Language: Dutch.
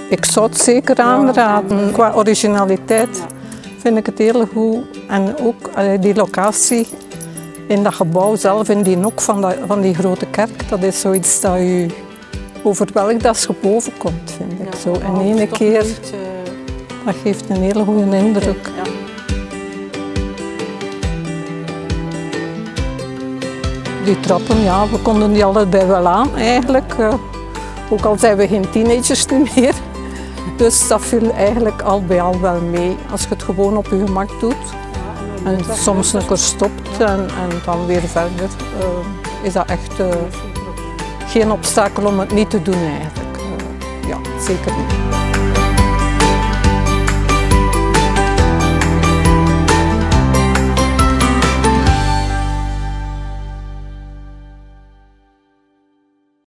Ik zou het zeker aanraden. Qua originaliteit vind ik het heel goed. En ook die locatie in dat gebouw zelf, in die nok van die grote kerk, dat is zoiets dat je overweldigt als je boven komt, vind ik. Zo in één keer, dat geeft een hele goede indruk. Ja. Die trappen, ja, we konden die allebei wel aan eigenlijk. Ook al zijn we geen teenagers meer. Dus dat viel eigenlijk al bij al wel mee. Als je het gewoon op je gemak doet en soms een keer stopt en dan weer verder, is dat echt geen obstakel om het niet te doen eigenlijk. Ja, zeker niet.